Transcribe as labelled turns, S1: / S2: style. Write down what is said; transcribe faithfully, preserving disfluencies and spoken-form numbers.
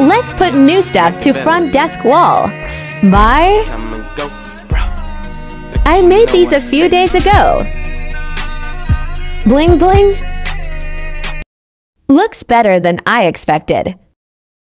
S1: Let's put new stuff to front desk wall. Bye. I made these a few days ago. Bling bling. Looks better than I expected.